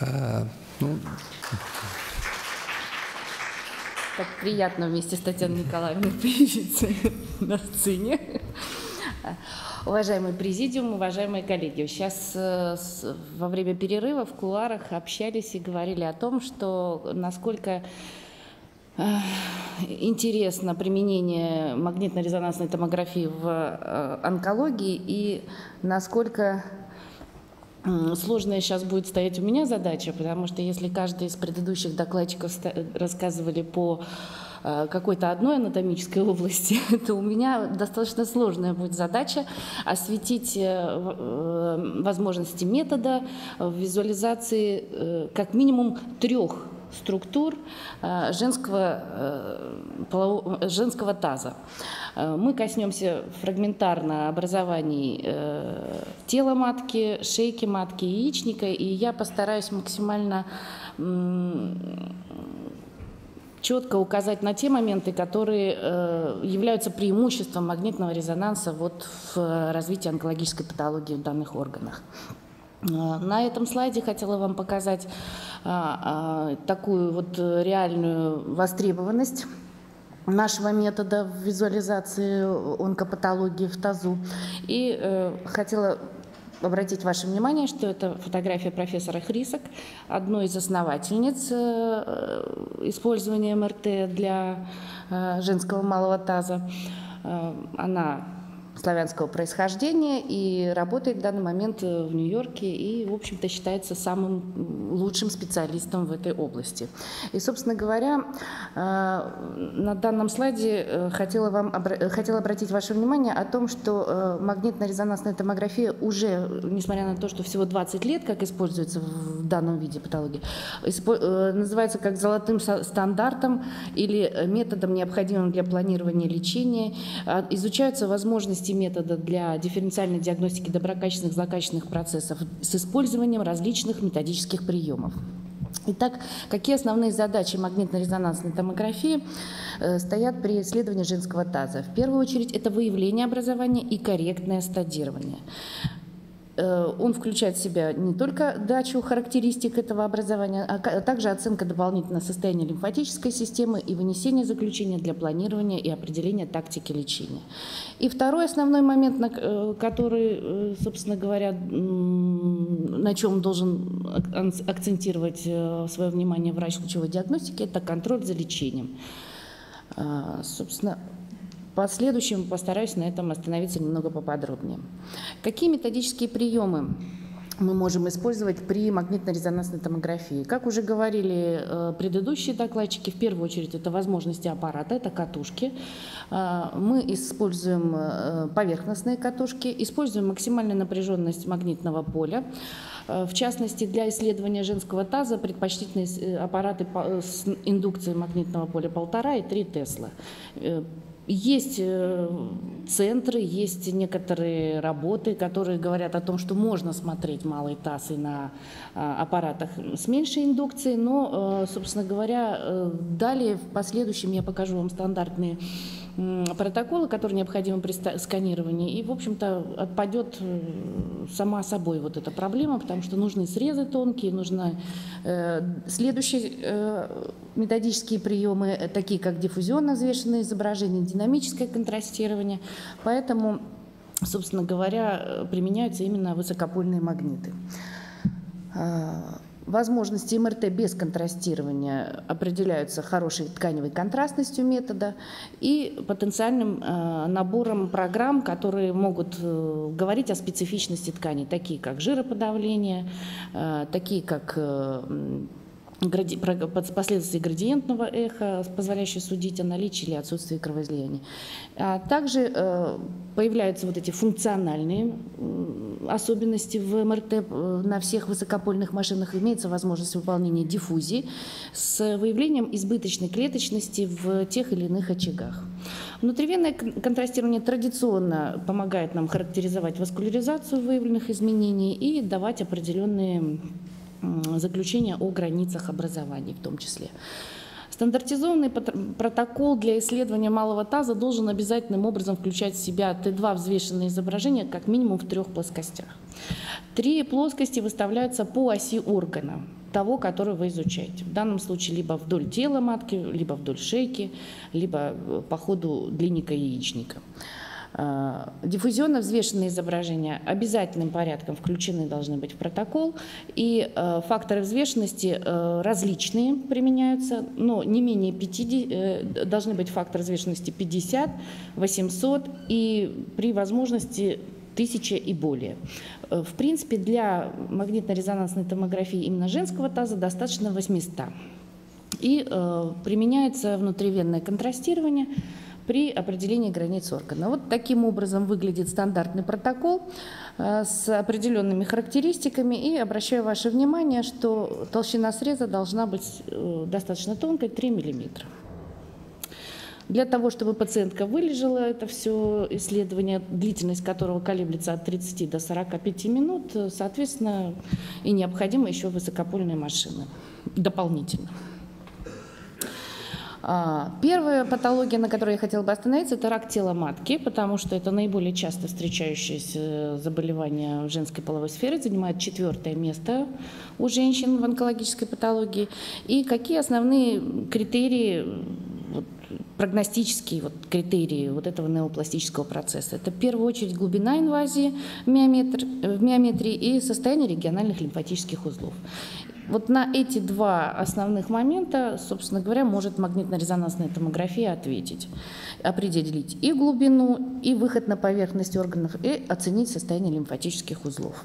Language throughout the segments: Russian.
Ну, так приятно вместе с Татьяной Николаевной появиться на сцене. Уважаемый президиум, уважаемые коллеги, сейчас во время перерыва в кулуарах общались и говорили о том, что насколько интересно применение магнитно-резонансной томографии в онкологии и насколько сложная сейчас будет стоять у меня задача, потому что если каждый из предыдущих докладчиков рассказывали по какой-то одной анатомической области, то у меня достаточно сложная будет задача осветить возможности метода в визуализации как минимум 3 структур женского таза. Мы коснемся фрагментарно образований тела матки, шейки матки, яичника, и я постараюсь максимально четко указать на те моменты, которые являются преимуществом магнитного резонанса вот в развитии онкологической патологии в данных органах. На этом слайде хотела вам показать такую вот реальную востребованность нашего метода в визуализации онкопатологии в тазу. И хотела обратить ваше внимание, что это фотография профессора Хрисок, одной из основательниц использования МРТ для женского малого таза. Она славянского происхождения и работает в данный момент в Нью-Йорке и, в общем-то, считается самым лучшим специалистом в этой области. И, собственно говоря, на данном слайде хотела обратить ваше внимание о том, что магнитно-резонансная томография уже, несмотря на то, что всего 20 лет, как используется в данном виде патологии, называется как золотым стандартом или методом, необходимым для планирования лечения. Изучаются возможности метода для дифференциальной диагностики доброкачественных, злокачественных процессов с использованием различных методических приемов. Итак, какие основные задачи магнитно-резонансной томографии стоят при исследовании женского таза? В первую очередь, это выявление образования и корректное стадирование. Он включает в себя не только дачу характеристик этого образования, а также оценка дополнительного состояния лимфатической системы и вынесение заключения для планирования и определения тактики лечения. И второй основной момент, на который, собственно говоря, на чем должен акцентировать свое внимание врач лучевой диагностики, это контроль за лечением. Собственно, в последующем постараюсь на этом остановиться немного поподробнее. Какие методические приемы мы можем использовать при магнитно-резонансной томографии? Как уже говорили предыдущие докладчики, в первую очередь это возможности аппарата, это катушки. Мы используем поверхностные катушки, используем максимальную напряженность магнитного поля. В частности, для исследования женского таза предпочтительны аппараты с индукцией магнитного поля 1,5 и 3 Тесла. Есть центры, есть некоторые работы, которые говорят о том, что можно смотреть малый таз и на аппаратах с меньшей индукцией, но, собственно говоря, далее в последующем я покажу вам стандартные протоколы, которые необходимы при сканировании, и, в общем-то, отпадет сама собой вот эта проблема, потому что нужны срезы тонкие, нужны следующие методические приемы, такие как диффузионно взвешенные изображения, динамическое контрастирование, поэтому, собственно говоря, применяются именно высокопольные магниты. Возможности МРТ без контрастирования определяются хорошей тканевой контрастностью метода и потенциальным набором программ, которые могут говорить о специфичности тканей, такие как жироподавление, такие как последствия градиентного эха, позволяющие судить о наличии или отсутствии кровоизлияния. А также появляются вот эти функциональные особенности в МРТ. На всех высокопольных машинах имеется возможность выполнения диффузии с выявлением избыточной клеточности в тех или иных очагах. Внутривенное контрастирование традиционно помогает нам характеризовать васкуляризацию выявленных изменений и давать определенные заключения о границах образований в том числе. Стандартизованный протокол для исследования малого таза должен обязательным образом включать в себя Т2 взвешенные изображения как минимум в 3 плоскостях. 3 плоскости выставляются по оси органа. того, который вы изучаете. В данном случае либо вдоль тела матки, либо вдоль шейки, либо по ходу длинника яичника. Диффузионно взвешенные изображения обязательным порядком включены должны быть в протокол, и факторы взвешенности различные применяются, но не менее 50, должны быть факторы взвешенности 50, 800 и при возможности 1000 и более. В принципе, для магнитно-резонансной томографии именно женского таза достаточно 800. И применяется внутривенное контрастирование при определении границ органа. Вот таким образом выглядит стандартный протокол с определенными характеристиками. И обращаю ваше внимание, что толщина среза должна быть достаточно тонкой, 3 мм. Для того, чтобы пациентка вылежала это все исследование, длительность которого колеблется от 30 до 45 минут, соответственно, и необходимы еще высокопольные машины дополнительно. Первая патология, на которой я хотела бы остановиться, это рак тела матки, потому что это наиболее часто встречающееся заболевание в женской половой сфере, занимает 4-е место у женщин в онкологической патологии. И какие основные критерии, прогностические критерии этого неопластического процесса? Это в первую очередь глубина инвазии в миометрии и состояние региональных лимфатических узлов. Вот на эти два основных момента, собственно говоря, может магнитно-резонансная томография определить и глубину, и выход на поверхность органов, и оценить состояние лимфатических узлов.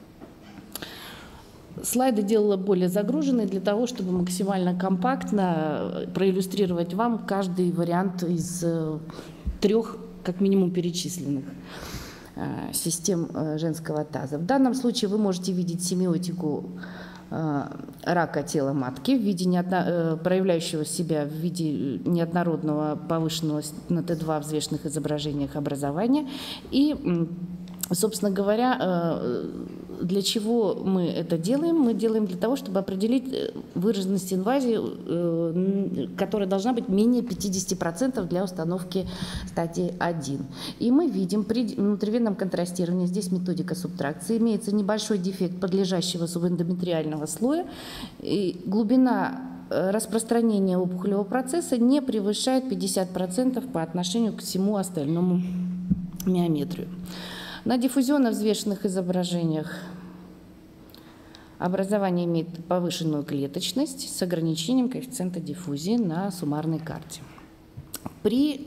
Слайды делала более загруженные для того, чтобы максимально компактно проиллюстрировать вам каждый вариант из 3, как минимум, перечисленных систем женского таза. В данном случае вы можете видеть семиотику рака тела матки в виде проявляющего себя в виде неоднородного повышенного на Т2 взвешенных изображениях образования. И, собственно говоря, для чего мы это делаем? Мы делаем для того, чтобы определить выраженность инвазии, которая должна быть менее 50% для установки стадии 1. И мы видим при внутривенном контрастировании, здесь методика субтракции, имеется небольшой дефект подлежащего субэндометриального слоя, и глубина распространения опухолевого процесса не превышает 50% по отношению к всему остальному миометрию. На диффузионно взвешенных изображениях образование имеет повышенную клеточность с ограничением коэффициента диффузии на суммарной карте. При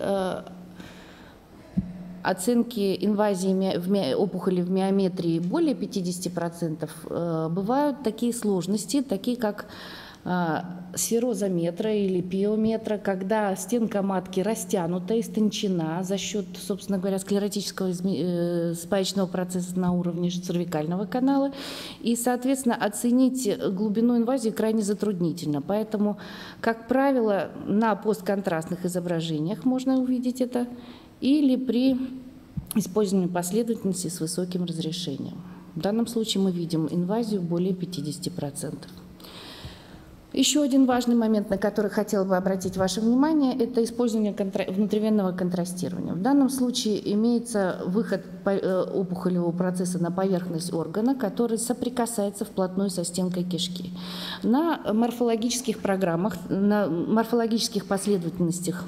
оценке инвазии опухоли в миометрии более 50% бывают такие сложности, такие как сфероза метра или пиометра, когда стенка матки растянута, истончена за счет, собственно говоря, склеротического спаечного процесса на уровне цервикального канала. И, соответственно, оценить глубину инвазии крайне затруднительно. Поэтому, как правило, на постконтрастных изображениях можно увидеть это или при использовании последовательности с высоким разрешением. В данном случае мы видим инвазию более 50%. Еще один важный момент, на который хотела бы обратить ваше внимание, это использование внутривенного контрастирования. В данном случае имеется выход опухолевого процесса на поверхность органа, который соприкасается вплотную со стенкой кишки. На морфологических программах, на морфологических последовательностях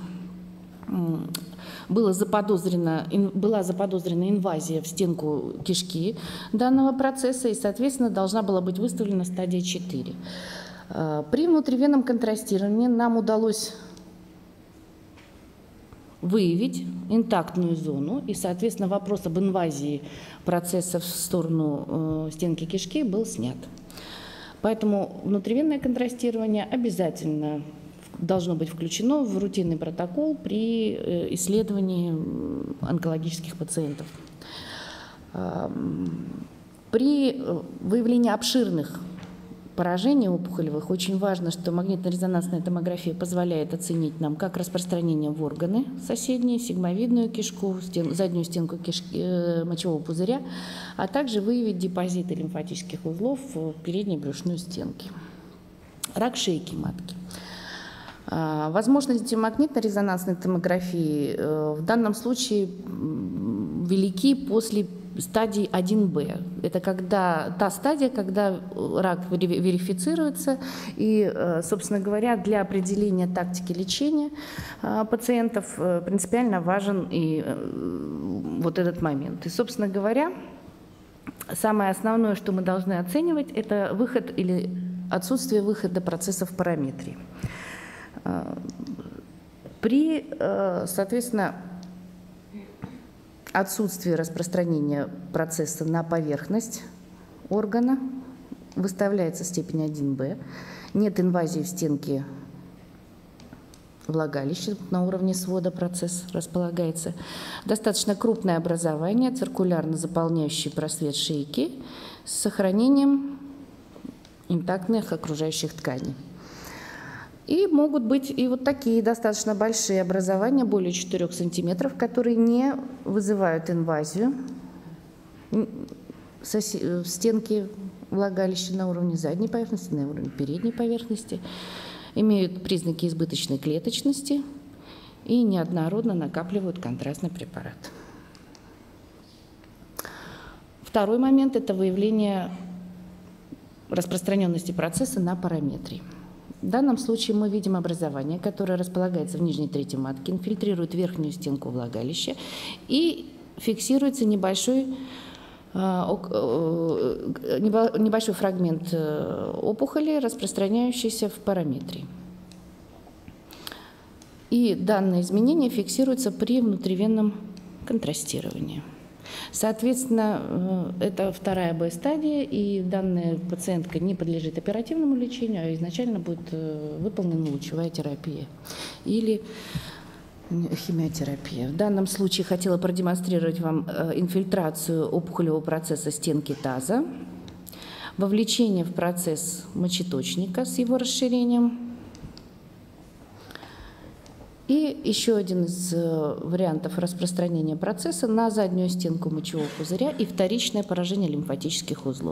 была заподозрена инвазия в стенку кишки данного процесса, и, соответственно, должна была быть выставлена стадия 4. При внутривенном контрастировании нам удалось выявить интактную зону, и, соответственно, вопрос об инвазии процесса в сторону стенки кишки был снят. Поэтому внутривенное контрастирование обязательно должно быть включено в рутинный протокол при исследовании онкологических пациентов. При выявлении обширных поражений опухолевых очень важно, что магнитно-резонансная томография позволяет оценить нам как распространение в органы соседние, сигмовидную кишку, заднюю стенку мочевого пузыря, а также выявить депозиты лимфатических узлов в передней брюшной стенке. Рак шейки матки. Возможности магнитно-резонансной томографии в данном случае велики после стадии 1Б. Это та стадия, когда рак верифицируется, и, собственно говоря, для определения тактики лечения пациентов принципиально важен и вот этот момент. И, собственно говоря, самое основное, что мы должны оценивать, это выход или отсутствие выхода процессов в параметрии. При, соответственно, отсутствии распространения процесса на поверхность органа выставляется степень 1Б, нет инвазии в стенки влагалища, на уровне свода процесс располагается, достаточно крупное образование, циркулярно заполняющий просвет шейки с сохранением интактных окружающих тканей. И могут быть и вот такие достаточно большие образования, более 4 сантиметров, которые не вызывают инвазию в стенки влагалища на уровне задней поверхности, на уровне передней поверхности, имеют признаки избыточной клеточности и неоднородно накапливают контрастный препарат. Второй момент – это выявление распространенности процесса на параметрии. В данном случае мы видим образование, которое располагается в нижней трети матки, инфильтрирует верхнюю стенку влагалища и фиксируется небольшой фрагмент опухоли, распространяющийся в параметрии. И данное изменение фиксируется при внутривенном контрастировании. Соответственно, это вторая Б-стадия, и данная пациентка не подлежит оперативному лечению, а изначально будет выполнена лучевая терапия или химиотерапия. В данном случае хотела продемонстрировать вам инфильтрацию опухолевого процесса стенки таза, вовлечение в процесс мочеточника с его расширением. И еще один из вариантов распространения процесса на заднюю стенку мочевого пузыря и вторичное поражение лимфатических узлов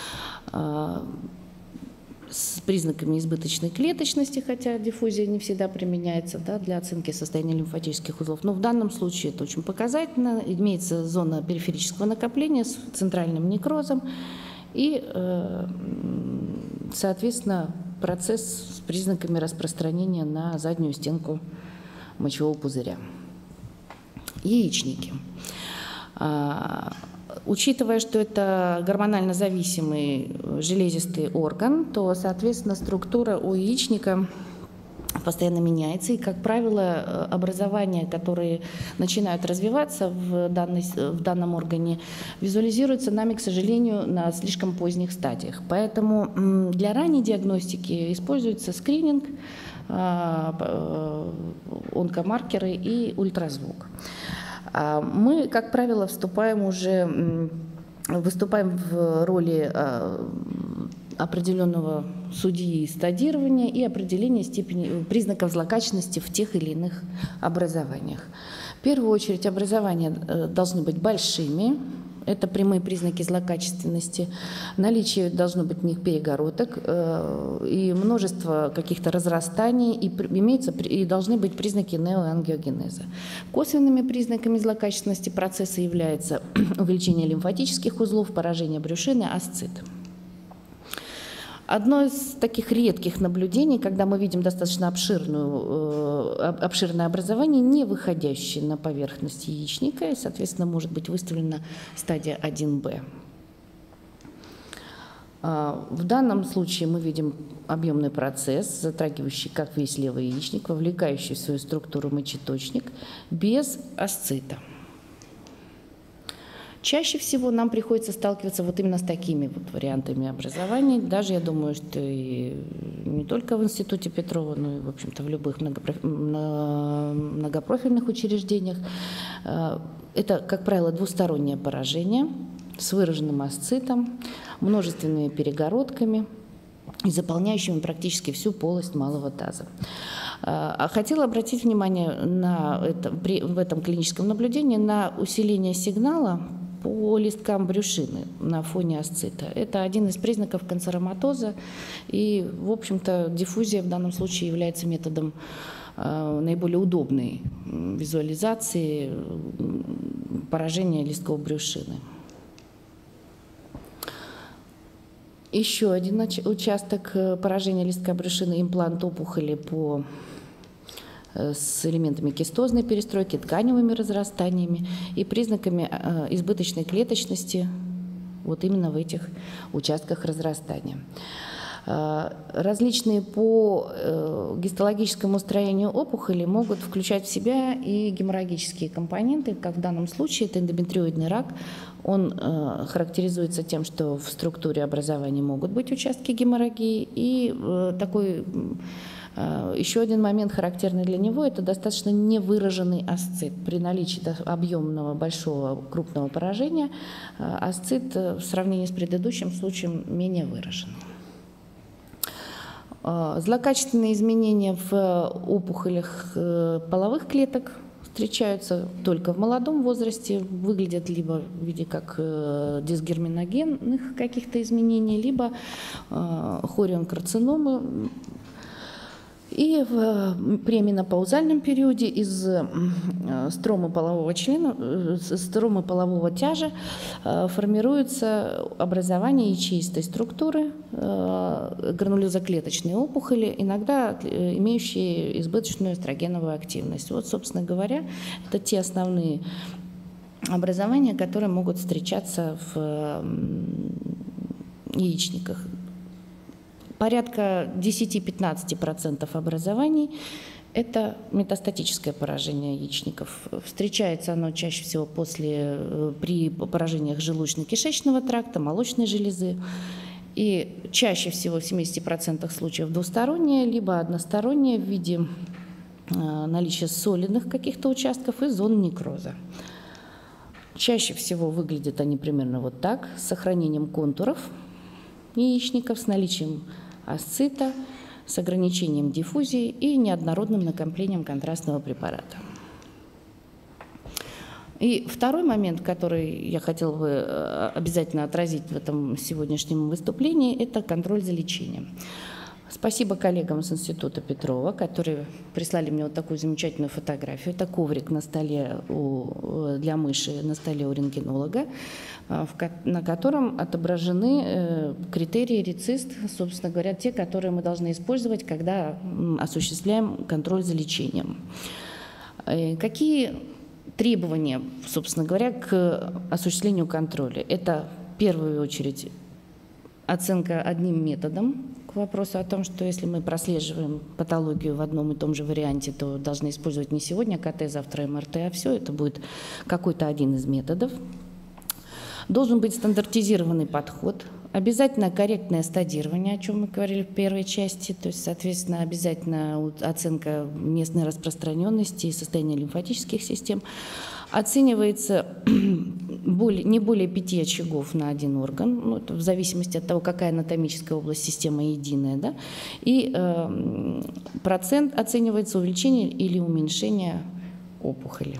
с признаками избыточной клеточности, хотя диффузия не всегда применяется, да, для оценки состояния лимфатических узлов. Но в данном случае это очень показательно. Имеется зона периферического накопления с центральным некрозом и, соответственно, процесс с признаками распространения на заднюю стенку мочевого пузыря. Яичники. Учитывая, что это гормонально зависимый железистый орган, то, соответственно, структура у яичника постоянно меняется, и, как правило, образования, которые начинают развиваться в данном органе, визуализируются нами, к сожалению, на слишком поздних стадиях. Поэтому для ранней диагностики используется скрининг, онкомаркеры и ультразвук. Мы, как правило, выступаем в роли определенного судьи стадирования и определения степени признаков злокачественности в тех или иных образованиях. В первую очередь образования должны быть большими. Это прямые признаки злокачественности. Наличие должно быть в них перегородок и множество каких-то разрастаний, и должны быть признаки неоангиогенеза. Косвенными признаками злокачественности процесса является увеличение лимфатических узлов, поражение брюшины, асцит. Одно из таких редких наблюдений, когда мы видим достаточно обширное образование, не выходящее на поверхность яичника, и, соответственно, может быть выставлена стадия 1Б. В данном случае мы видим объемный процесс, затрагивающий как весь левый яичник, вовлекающий в свою структуру мочеточник, без асцита. Чаще всего нам приходится сталкиваться вот именно с такими вот вариантами образований. Даже, я думаю, что и не только в Институте Петрова, но и, в общем-то, в любых многопрофильных учреждениях. Это, как правило, двустороннее поражение с выраженным асцитом, множественными перегородками и заполняющими практически всю полость малого таза. Хотела обратить внимание в этом клиническом наблюдении на усиление сигнала по листкам брюшины на фоне асцита. Это один из признаков канцероматоза, и, в общем-то, диффузия в данном случае является методом наиболее удобной визуализации поражения листков брюшины. Еще один участок поражения листка брюшины, имплант опухоли с элементами кистозной перестройки, тканевыми разрастаниями и признаками избыточной клеточности вот именно в этих участках разрастания. Различные по гистологическому строению опухоли могут включать в себя и геморрагические компоненты, как в данном случае это эндометриоидный рак. Он характеризуется тем, что в структуре образования могут быть участки геморрагии, и такой еще один момент, характерный для него, это достаточно невыраженный асцит. При наличии объемного большого крупного поражения асцит в сравнении с предыдущим случаем менее выражен. Злокачественные изменения в опухолях половых клеток встречаются только в молодом возрасте, выглядят либо в виде как дисгерминогенных каких-то изменений, либо хорионкарциномы. И в пременопаузальном периоде из стромы полового члена, стромы полового тяжа формируется образование ячеистой структуры, гранулезоклеточные опухоли, иногда имеющие избыточную эстрогеновую активность. Вот, собственно говоря, это те основные образования, которые могут встречаться в яичниках. Порядка 10-15% образований – это метастатическое поражение яичников. Встречается оно чаще всего при поражениях желудочно-кишечного тракта, молочной железы. И чаще всего в 70% случаев двустороннее, либо одностороннее в виде наличия солидных каких-то участков и зон некроза. Чаще всего выглядят они примерно вот так, с сохранением контуров яичников, с наличием асцита, с ограничением диффузии и неоднородным накоплением контрастного препарата. И второй момент, который я хотела бы обязательно отразить в этом сегодняшнем выступлении, это контроль за лечением. Спасибо коллегам с Института Петрова, которые прислали мне вот такую замечательную фотографию. Это коврик на столе для мыши, на столе у рентгенолога, на котором отображены критерии РЕЦИСТ, собственно говоря, те, которые мы должны использовать, когда осуществляем контроль за лечением. Какие требования, собственно говоря, к осуществлению контроля? Это в первую очередь оценка одним методом, к вопросу о том, что если мы прослеживаем патологию в одном и том же варианте, то должны использовать не сегодня КТ, завтра МРТ, а все это будет какой-то один из методов. Должен быть стандартизированный подход, обязательно корректное стадирование, о чем мы говорили в первой части, то есть, соответственно, обязательно оценка местной распространенности и состояния лимфатических систем. Оценивается не более 5 очагов на один орган, ну, это в зависимости от того, какая анатомическая область системы единая, да? И процент оценивается увеличение или уменьшение опухоли.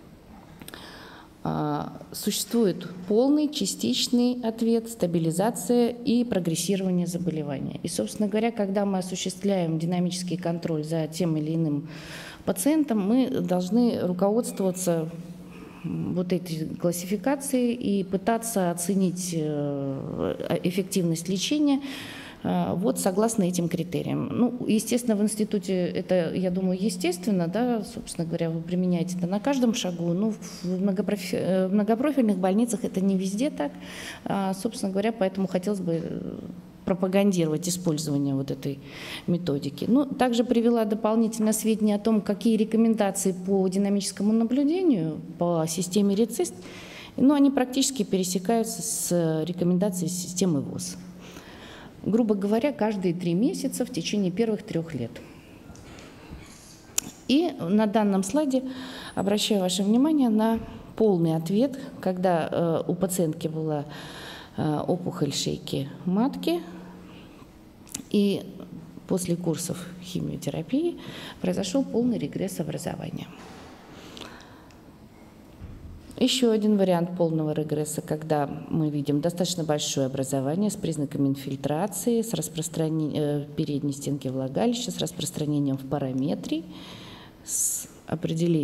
Существует полный, частичный ответ, стабилизация и прогрессирование заболевания. И, собственно говоря, когда мы осуществляем динамический контроль за тем или иным пациентом, мы должны руководствоваться вот этой классификацией и пытаться оценить эффективность лечения вот согласно этим критериям. Ну, естественно, в институте это, я думаю, естественно, да, собственно говоря, вы применяете это на каждом шагу, но в многопрофильных больницах это не везде так, собственно говоря, поэтому хотелось бы пропагандировать использование вот этой методики. Ну, также привела дополнительно сведения о том, какие рекомендации по динамическому наблюдению по системе РЕЦИСТ, но они практически пересекаются с рекомендацией системы ВОЗ. Грубо говоря, каждые 3 месяца в течение первых 3 лет. И на данном слайде обращаю ваше внимание на полный ответ, когда у пациентки была опухоль шейки матки, и после курсов химиотерапии произошел полный регресс образования. Еще один вариант полного регресса, когда мы видим достаточно большое образование с признаками инфильтрации, с распространением передней стенки влагалища, с распространением в параметрии, с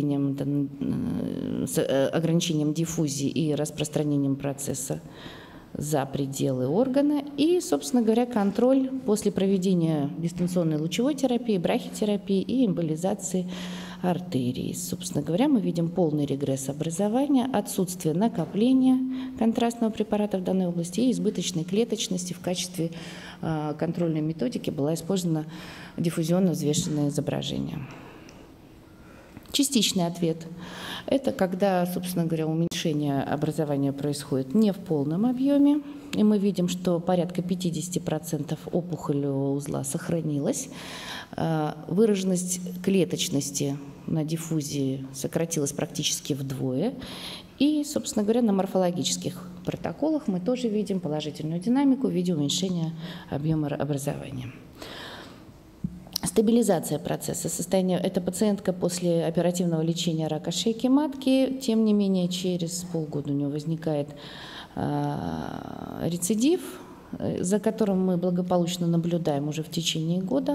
определением, с ограничением диффузии и распространением процесса за пределы органа и, собственно говоря, контроль после проведения дистанционной лучевой терапии, брахитерапии и эмболизации артерий. Собственно говоря, мы видим полный регресс образования, отсутствие накопления контрастного препарата в данной области и избыточной клеточности. В качестве контрольной методики была использована диффузионно взвешенное изображение. Частичный ответ – это когда, собственно говоря, уменьшение образования происходит не в полном объеме, и мы видим, что порядка 50% опухолевого узла сохранилась, выраженность клеточности на диффузии сократилась практически вдвое, и, собственно говоря, на морфологических протоколах мы тоже видим положительную динамику в виде уменьшения объема образования. Стабилизация процесса состояния. Это пациентка после оперативного лечения рака шейки матки. Тем не менее, через полгода у нее возникает рецидив, за которым мы благополучно наблюдаем уже в течение года.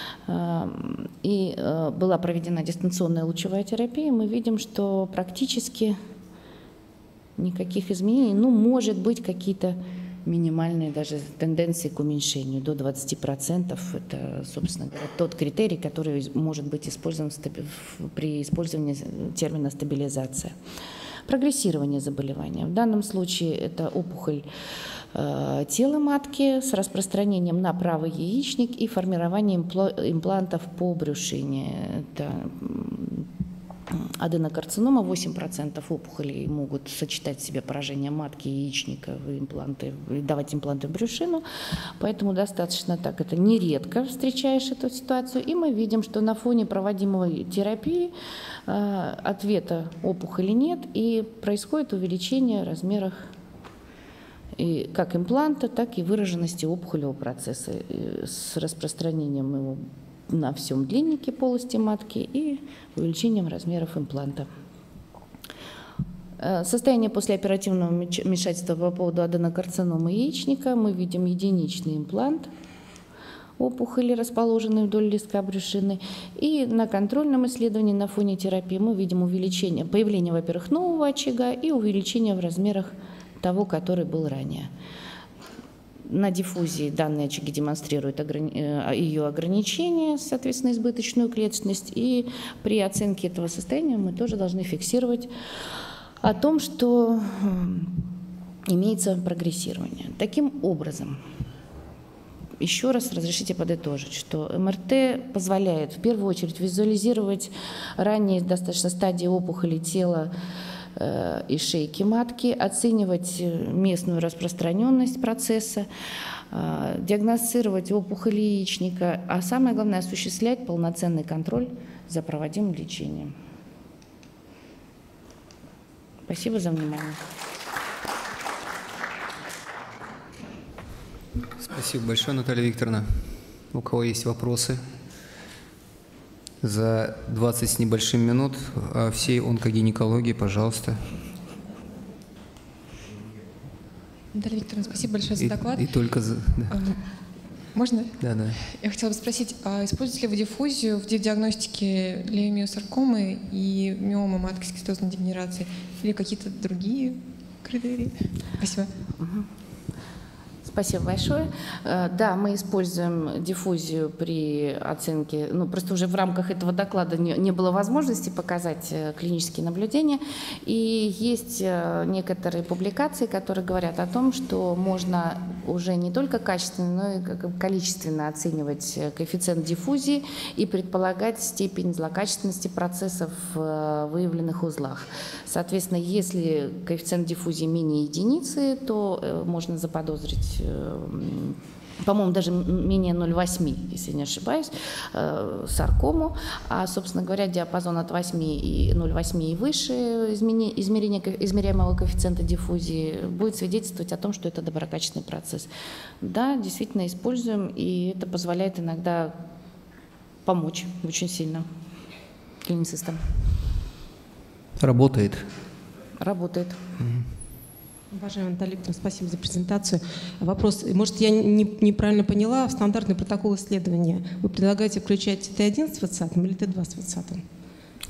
И была проведена дистанционная лучевая терапия. Мы видим, что практически никаких изменений, ну, может быть, какие-то минимальные даже тенденции к уменьшению, до 20%. Это, собственно говоря, тот критерий, который может быть использован при использовании термина «стабилизация». Прогрессирование заболевания. В данном случае это опухоль тела матки с распространением на правый яичник и формирование имплантов по брюшине. Это аденокарцинома, 8% опухолей могут сочетать в себе поражение матки, яичника, давать импланты в брюшину, поэтому достаточно так, это нередко встречаешь эту ситуацию, и мы видим, что на фоне проводимой терапии ответа опухоли нет, и происходит увеличение в размерах и как импланта, так и выраженности опухолевого процесса с распространением его на всем длиннике полости матки и увеличением размеров импланта. Состояние после оперативного вмешательства по поводу аденокарциномы яичника. Мы видим единичный имплант опухоли, расположенный вдоль листка брюшины. И на контрольном исследовании на фоне терапии мы видим появление, во-первых, нового очага и увеличение в размерах того, который был ранее. На диффузии данные очаги демонстрируют ее ограничение, соответственно, избыточную клеточность. И при оценке этого состояния мы тоже должны фиксировать о том, что имеется прогрессирование. Таким образом, еще раз разрешите подытожить, что МРТ позволяет в первую очередь визуализировать ранние достаточно стадии опухоли тела и шейки матки, оценивать местную распространенность процесса, диагностировать опухоль яичника, а самое главное – осуществлять полноценный контроль за проводимым лечением. Спасибо за внимание. Спасибо большое, Наталья Викторовна. У кого есть вопросы? За 20 с небольшим минут о всей онкогинекологии, пожалуйста. Наталья Викторовна, спасибо большое за доклад. И только за... Да. Можно? Да, да. Я хотела бы спросить, а используете ли вы диффузию в диагностике лейомиосаркомы и миомы матки с кистозной дегенерацией или какие-то другие критерии? Спасибо. Спасибо большое. Да, мы используем диффузию при оценке, просто уже в рамках этого доклада не было возможности показать клинические наблюдения. И есть некоторые публикации, которые говорят о том, что можно уже не только качественно, но и количественно оценивать коэффициент диффузии и предполагать степень злокачественности процессов в выявленных узлах. Соответственно, если коэффициент диффузии менее единицы, то можно заподозрить, по-моему, даже менее 0,8, если не ошибаюсь, саркому, а, собственно говоря, диапазон от 0,8 и выше измеряемого коэффициента диффузии будет свидетельствовать о том, что это доброкачественный процесс. Да, действительно используем, и это позволяет иногда помочь очень сильно клиницистам. Работает. Работает. Уважаемая Наталья Викторовна, спасибо за презентацию. Вопрос, может, я неправильно поняла, в стандартный протокол исследования вы предлагаете включать Т1 с 20 или Т2 с 20?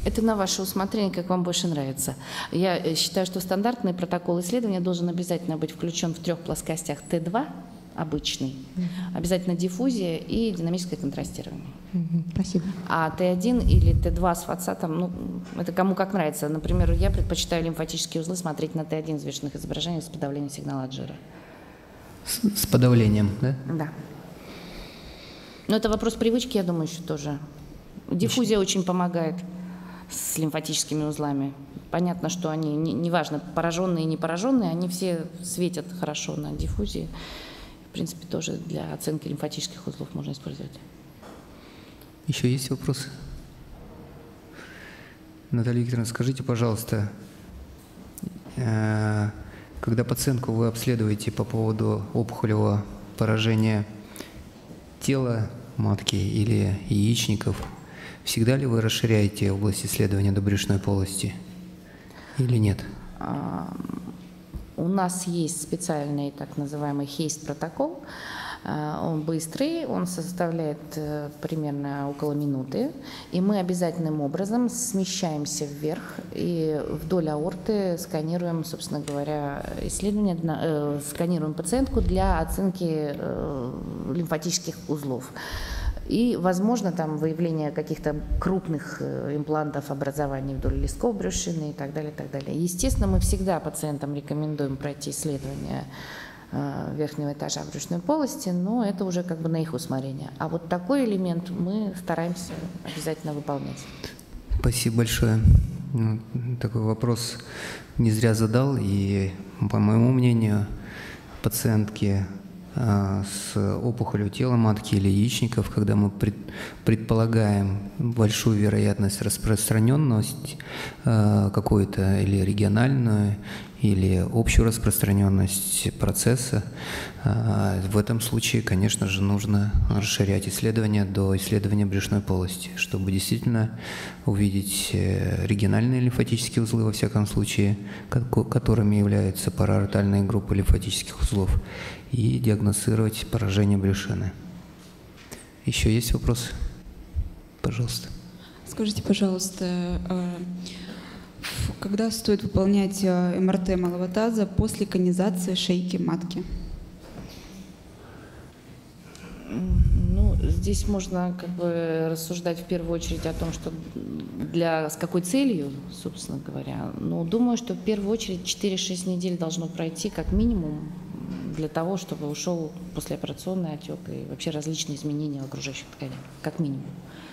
Это на ваше усмотрение, как вам больше нравится. Я считаю, что стандартный протокол исследования должен обязательно быть включен в 3 плоскостях Т2, обычный, обязательно диффузия и динамическое контрастирование. Спасибо. А Т1 или Т2 с фацатом, ну, это кому как нравится. Например, я предпочитаю лимфатические узлы смотреть на Т1 взвешенных изображениях с подавлением сигнала от жира. С подавлением, да? Да. Но это вопрос привычки, я думаю, еще тоже. Диффузия очень помогает с лимфатическими узлами. Понятно, что они, неважно, пораженные и не пораженные, они все светят хорошо на диффузии. В принципе, тоже для оценки лимфатических узлов можно использовать. Еще есть вопросы? Наталья Викторовна, скажите, пожалуйста, когда пациентку вы обследуете по поводу опухолевого поражения тела матки или яичников, всегда ли вы расширяете область исследования до брюшной полости или нет? У нас есть специальный так называемый HASTE-протокол. Он быстрый, он составляет примерно около минуты. И мы обязательным образом смещаемся вверх и вдоль аорты сканируем, собственно говоря, сканируем пациентку для оценки лимфатических узлов. И, возможно, там выявление каких-то крупных имплантов, образований вдоль листков брюшины и так далее, и так далее. Естественно, мы всегда пациентам рекомендуем пройти исследование верхнего этажа брюшной полости, но это уже как бы на их усмотрение. А вот такой элемент мы стараемся обязательно выполнять. Спасибо большое. Такой вопрос не зря задал, и, по моему мнению, пациентки с опухолью тела матки или яичников, когда мы предполагаем большую вероятность распространенность какой-то или региональную, или общую распространенность процесса, в этом случае, конечно же, нужно расширять исследования до исследования брюшной полости, чтобы действительно увидеть региональные лимфатические узлы, во всяком случае, которыми являются параортальные группы лимфатических узлов, и диагностировать поражение брюшины. Еще есть вопросы? Пожалуйста. Скажите, пожалуйста, когда стоит выполнять МРТ малого таза после конизации шейки матки? Ну, здесь можно как бы рассуждать в первую очередь о том, что с какой целью, собственно говоря. Но думаю, что в первую очередь 4-6 недель должно пройти как минимум для того, чтобы ушел послеоперационный отек и вообще различные изменения в окружающих тканях, как минимум.